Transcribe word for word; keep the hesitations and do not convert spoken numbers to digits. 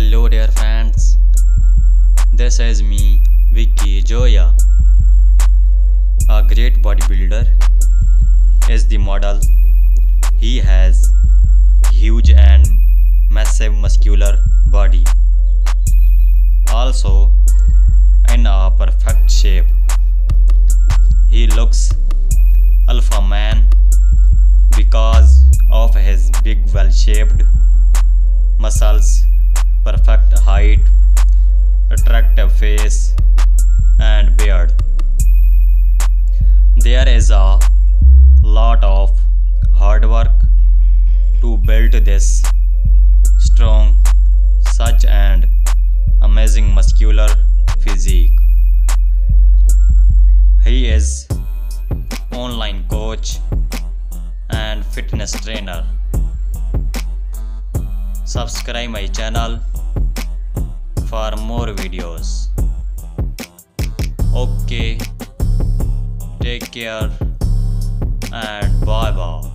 Hello dear friends, this is me Vicky Joya. A great bodybuilder is the model. He has huge and massive muscular body, also in a perfect shape. He looks alpha man because of his big well-shaped muscles, perfect height, attractive face and beard. There is a lot of hard work to build this strong, such and amazing muscular physique. He is online coach and fitness trainer. Subscribe my channel for more videos. Okay, take care and bye bye.